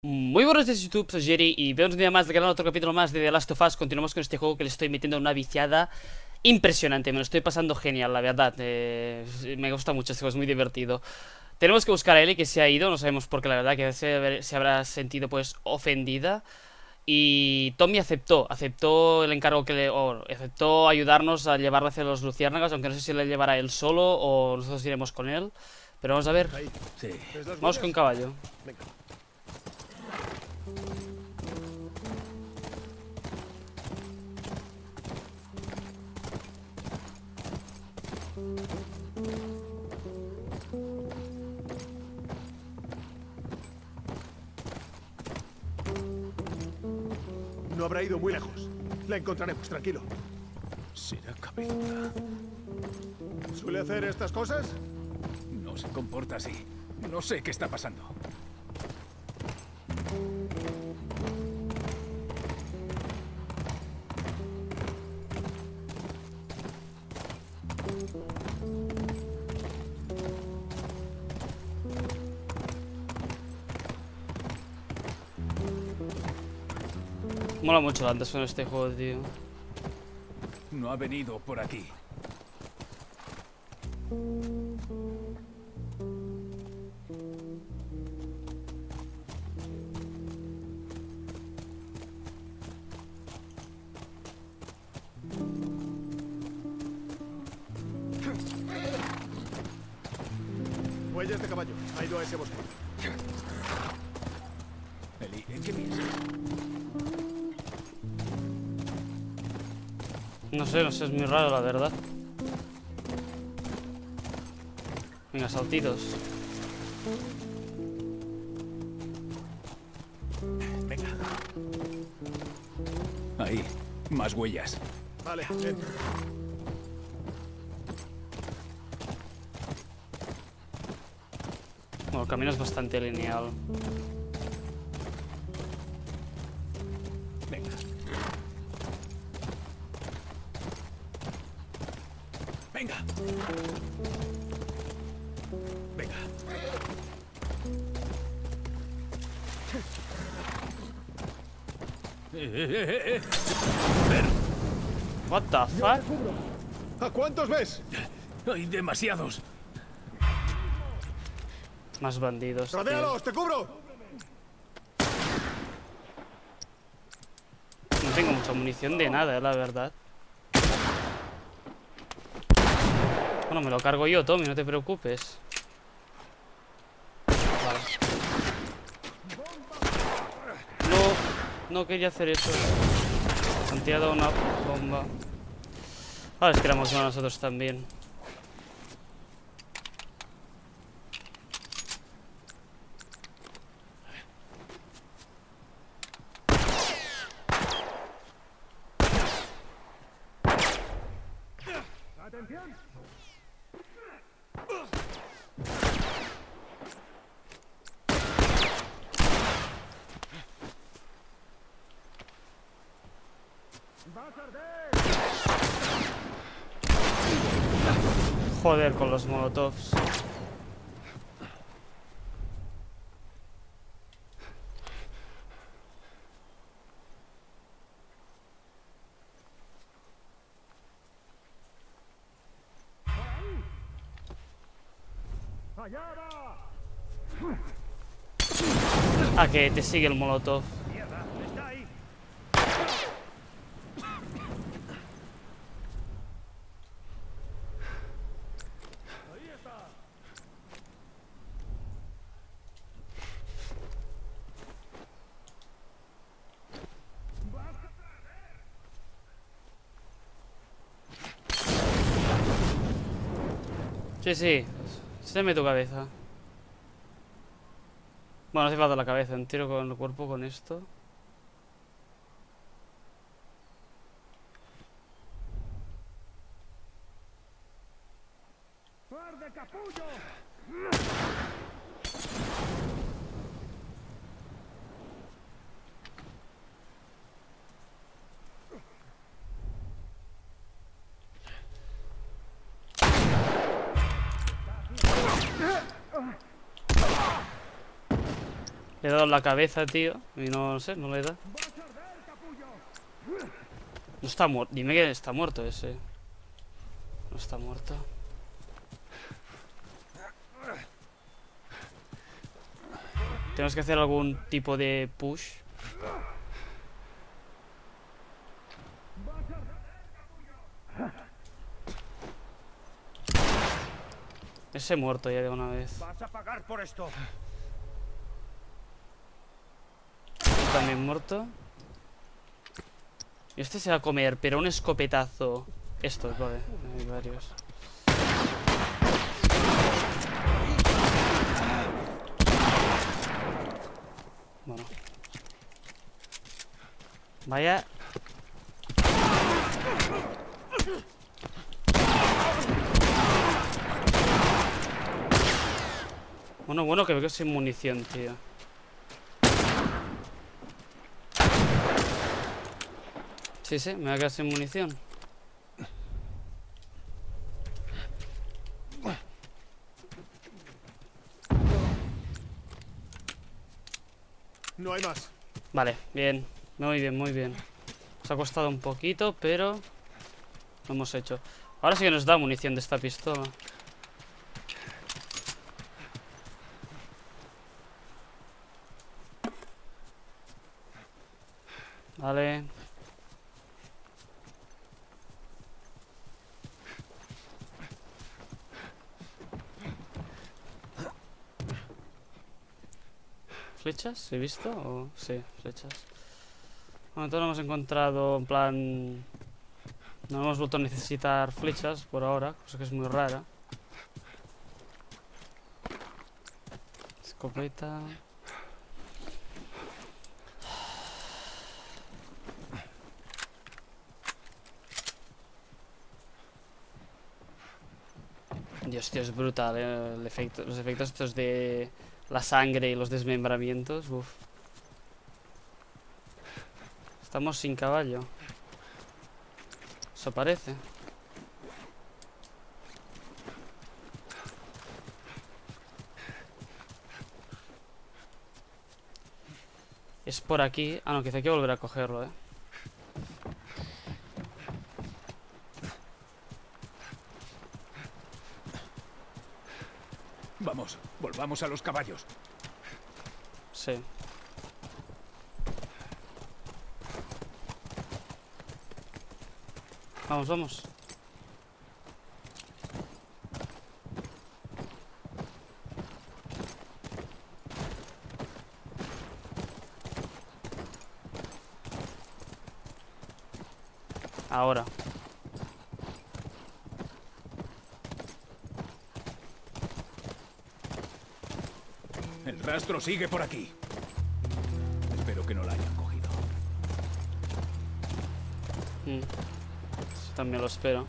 Muy buenos días YouTube, soy Jerry y vemos un día más del canal, otro capítulo más de The Last of Us. Continuamos con este juego que le estoy metiendo una viciada impresionante, me lo estoy pasando genial, la verdad. Me gusta mucho este juego, es muy divertido. Tenemos que buscar a Ellie, que se ha ido, no sabemos por qué, la verdad, que se habrá sentido pues ofendida. Y Tommy aceptó el encargo aceptó ayudarnos a llevarla hacia los luciérnagas, aunque no sé si la llevará él solo o nosotros iremos con él. Pero vamos a ver. Sí. Vamos con caballo. Venga. No habrá ido muy lejos. La encontraremos, tranquilo. Será cabezuda. ¿Suele hacer estas cosas? No se comporta así. No sé qué está pasando. Mola mucho la banda sonora de este juego, tío. No ha venido por aquí. Huellas de caballo. Ha ido a ese bosque. Eli, ¿en qué piensas? No sé, es muy raro, la verdad. Venga, saltitos. Venga. Ahí, más huellas. Vale, ven. Bueno, el camino es bastante lineal. Venga. Venga. Venga. Ver, What the fuck? ¿A cuántos ves? hay demasiados. Más bandidos, tío. ¡Rodéalos! ¡Te cubro! No tengo mucha munición de nada, la verdad. Bueno, me lo cargo yo, Tommy, no te preocupes. Vale. No quería hacer eso. Han tirado una bomba. Ahora es que éramos uno nosotros también. Joder con los molotovs. Ah, que te sigue el molotov. Sí, séme tu cabeza. Bueno, no hace falta la cabeza, un tiro con el cuerpo con esto. Le he dado en la cabeza, tío. Y no sé, no le da. No está muerto. Dime que está muerto ese. No está muerto. Tenemos que hacer algún tipo de push. Ese muerto ya de una vez. Vas a pagar por esto. También muerto. Y este se va a comer, pero un escopetazo. Estos, vale, hay varios. Bueno. Vaya. Bueno, que veo que sin munición, tío. Sí, me voy a quedar sin munición. No hay más. Vale, bien. Muy bien, muy bien. Nos ha costado un poquito, pero lo hemos hecho. Ahora sí que nos da munición de esta pistola. Vale. ¿Flechas? ¿He visto? ¿O? Sí, flechas. Bueno, entonces no hemos encontrado, en plan... No hemos vuelto a necesitar flechas por ahora, cosa que es muy rara. Escopeta... Dios, tío, es brutal, el efecto, los efectos estos de la sangre y los desmembramientos. Uf. Estamos sin caballo. Eso parece. Es por aquí. Ah, no, quizá hay que volver a cogerlo, eh. Vamos, volvamos a los caballos. Sí. Vamos, vamos. Ahora. El rastro sigue por aquí. Espero que no la hayan cogido. Eso también lo espero.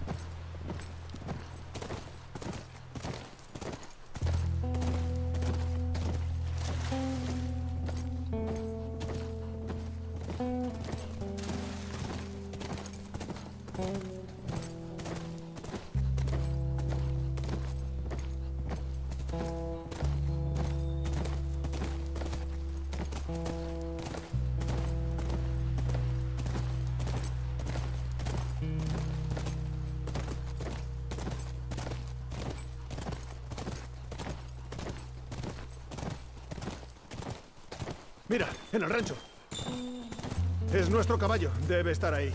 Mira, en el rancho. Es nuestro caballo. Debe estar ahí.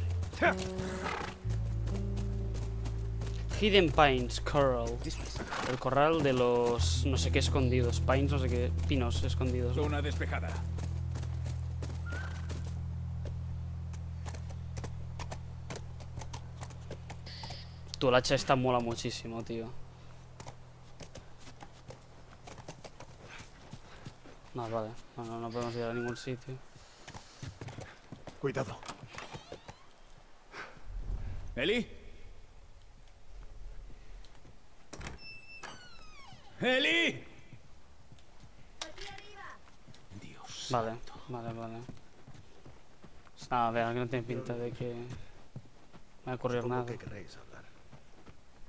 Hidden Pines Corral. El corral de los no sé qué escondidos. Pines, no sé qué. Pinos escondidos. Zona despejada. Tu el hacha esta mola muchísimo, tío. No, vale. No podemos ir a ningún sitio. Cuidado. ¿Eli? ¡Eli! Dios. Vale. Pues nada, a ver, que no tiene pinta de que me va a ocurrir Supongo nada. que querréis hablar.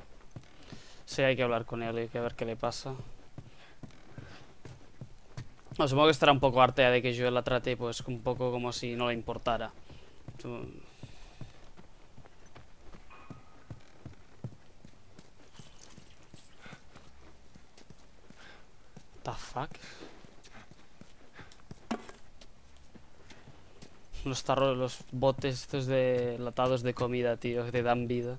Sí, hay que hablar con él, hay que ver qué le pasa. No, supongo que estará un poco harta de que yo la trate pues un poco como si no le importara. The fuck? Los botes estos de latados de comida, tío, que te dan vida.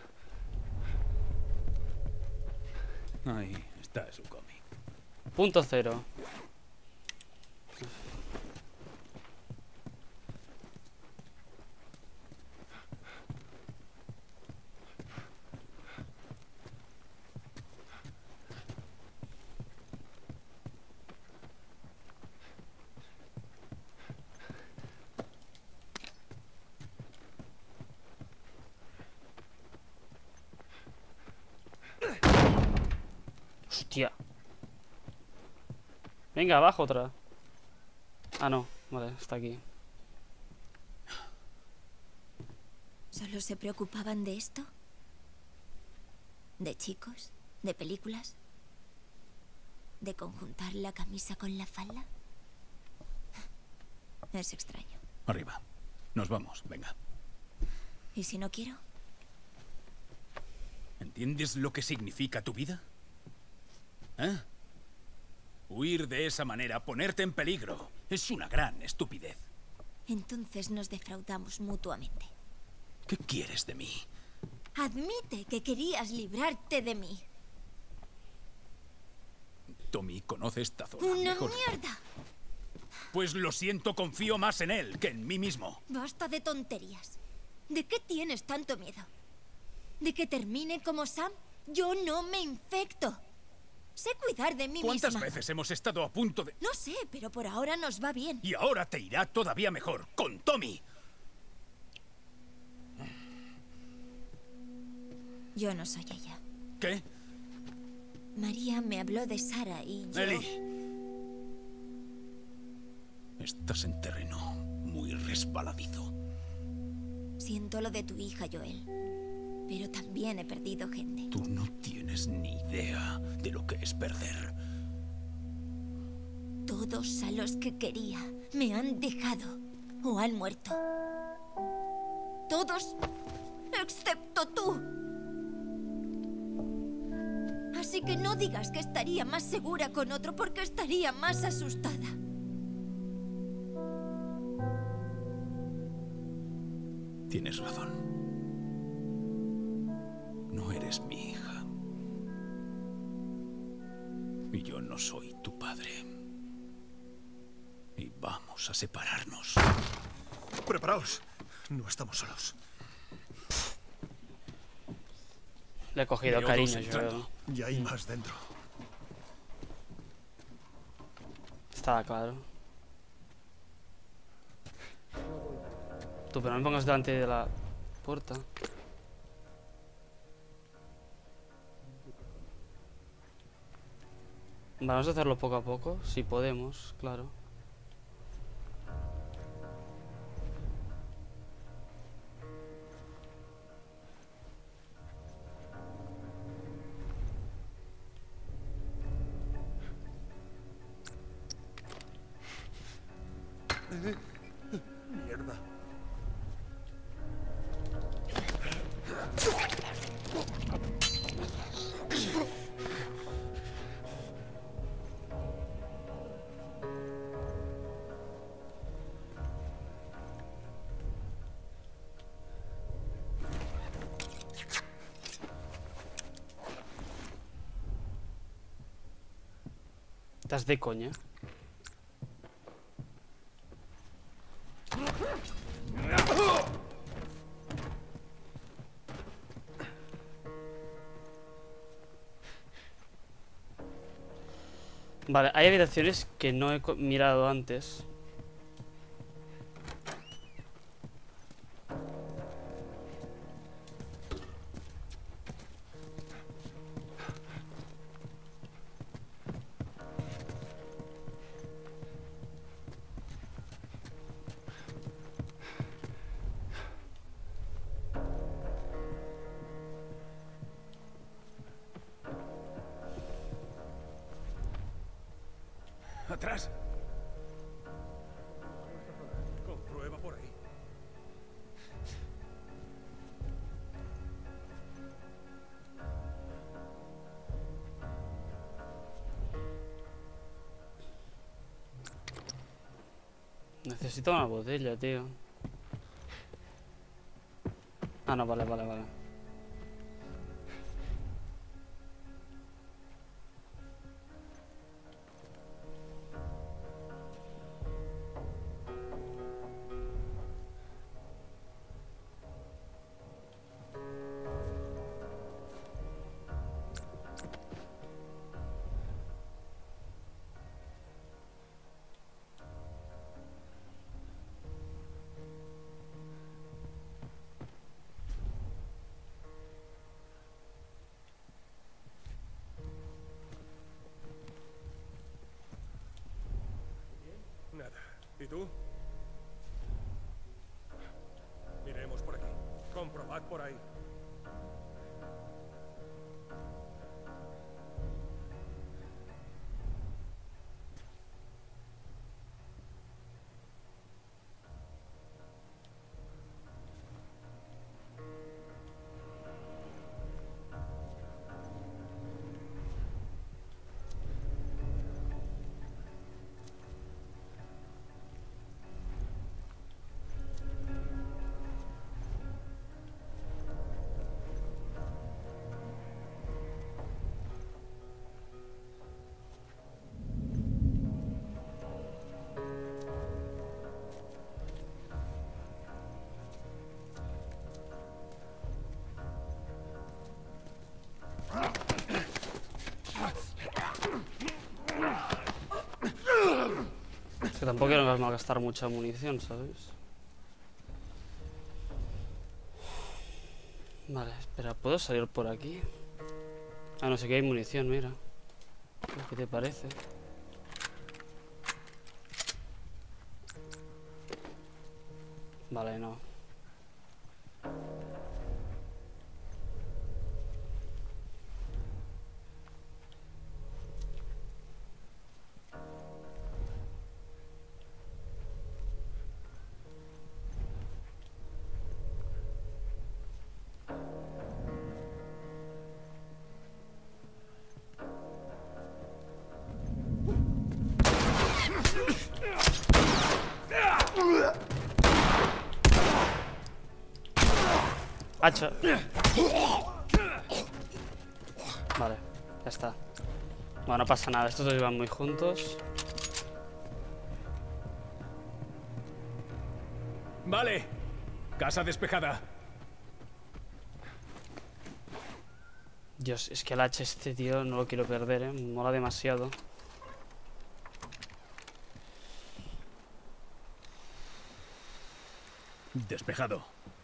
Ahí está su cómic. Punto cero. Hostia. Venga, abajo otra. Ah, no. Vale, está aquí. ¿Solo se preocupaban de esto? ¿De chicos? ¿De películas? ¿De conjuntar la camisa con la falda? Es extraño. Arriba. Nos vamos, venga. ¿Y si no quiero? ¿Entiendes lo que significa tu vida? ¿Eh? Huir de esa manera, ponerte en peligro, es una gran estupidez. Entonces nos defraudamos mutuamente. ¿Qué quieres de mí? Admite que querías librarte de mí. Tommy conoce esta zona ¡Una mejor. mierda! Pues lo siento, confío más en él que en mí mismo. Basta de tonterías. ¿De qué tienes tanto miedo? ¿De que termine como Sam? Yo no me infecto. Sé cuidar de mí ¿Cuántas misma. veces hemos estado a punto de...? No sé, pero por ahora nos va bien. Y ahora te irá todavía mejor, con Tommy. Yo no soy ella. ¿Qué? María me habló de Sara y yo... Ellie. Estás en terreno muy resbaladizo. Siento lo de tu hija, Joel. Pero también he perdido gente. Tú no tienes ni idea de lo que es perder. Todos a los que quería me han dejado o han muerto. Todos, excepto tú. Así que no digas que estaría más segura con otro porque estaría más asustada. Tienes razón. No eres mi hija. Y yo no soy tu padre. Y vamos a separarnos. Preparaos. No estamos solos. Le he cogido Veo cariño, dos yo entrando. creo. Y hay más dentro. Estaba claro. Tú, pero no me pongas delante de la puerta. Vamos a hacerlo poco a poco, si podemos, claro. Mierda. Estás de coña. Vale, hay habitaciones que no he mirado antes. Atrás. Necesito una botella, tío. Ah, no, vale, vale, vale. Nada. ¿Y tú? Miremos por aquí. Comprobad por ahí. Es que tampoco nos vamos a gastar mucha munición, ¿sabes? Vale, espera, ¿puedo salir por aquí? Ah, no sé que hay munición, mira. ¿Qué te parece? Vale, no. Hacha. Vale, ya está. Bueno, no pasa nada, estos dos iban muy juntos. Vale. Casa despejada. Dios, es que el hacha este, tío, no lo quiero perder, mola demasiado. Despejado.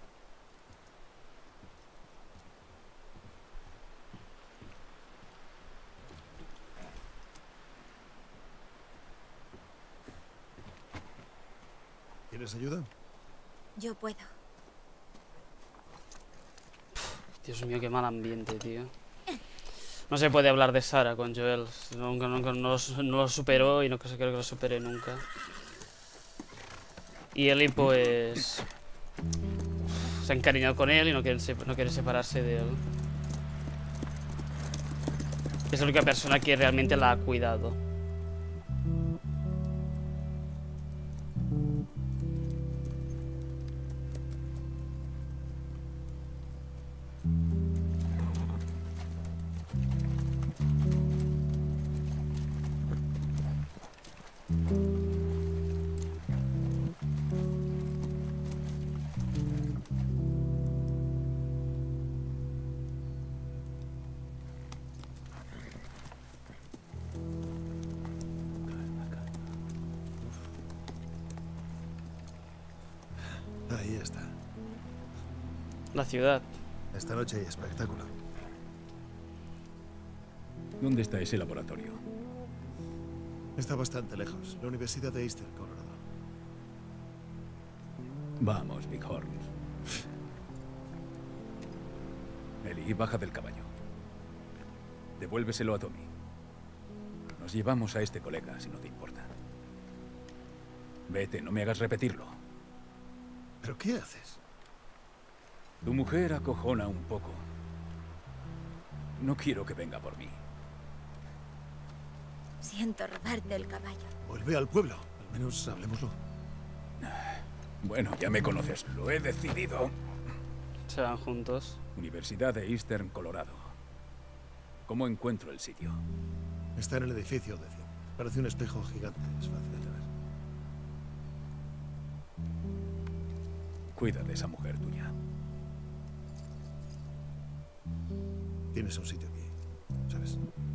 ¿Quieres ayuda? Yo puedo. Dios mío, qué mal ambiente, tío. No se puede hablar de Sarah con Joel. Nunca, no lo superó y no creo que lo supere nunca. Y Ellie, pues... se ha encariñado con él y no quiere separarse de él. Es la única persona que realmente la ha cuidado. Ahí está. La ciudad. Esta noche hay espectáculo. ¿Dónde está ese laboratorio? Está bastante lejos. La Universidad de Eastern, Colorado. Vamos, Bighorn. Ellie, baja del caballo. Devuélveselo a Tommy. Nos llevamos a este colega, si no te importa. Vete, no me hagas repetirlo. ¿Pero qué haces? Tu mujer acojona un poco. No quiero que venga por mí. Siento robarte el caballo. Vuelve al pueblo. Al menos hablemoslo. Bueno, ya me conoces. Lo he decidido. Se van juntos. Universidad de Eastern, Colorado. ¿Cómo encuentro el sitio? Está en el edificio 10. Parece un espejo gigante. Es fácil de ver. Cuida de esa mujer tuya. Tienes un sitio aquí, ¿sabes?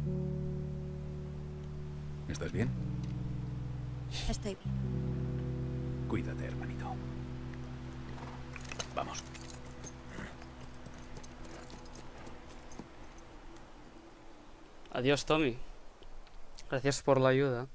¿Estás bien? Estoy bien. Cuídate, hermanito. Vamos. Adiós, Tommy. Gracias por la ayuda.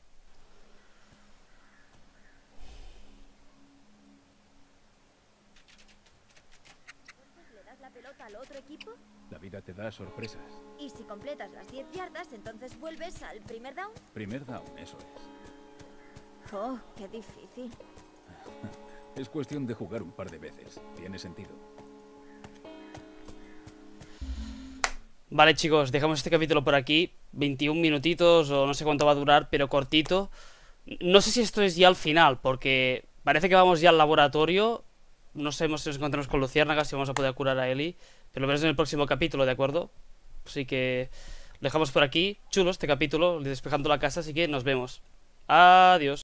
¿Le das la pelota al otro equipo? La vida te da sorpresas. Y si completas las 10 yardas, entonces vuelves al primer down. Primer down, eso es. Oh, qué difícil. Es cuestión de jugar un par de veces. Tiene sentido. Vale, chicos, dejamos este capítulo por aquí. 21 minutitos o no sé cuánto va a durar, pero cortito. No sé si esto es ya el final, porque parece que vamos ya al laboratorio. No sabemos si nos encontramos con luciérnagas, si vamos a poder curar a Ellie. Pero lo veremos en el próximo capítulo, ¿de acuerdo? Así que lo dejamos por aquí. Chulo este capítulo, despejando la casa, así que nos vemos. Adiós.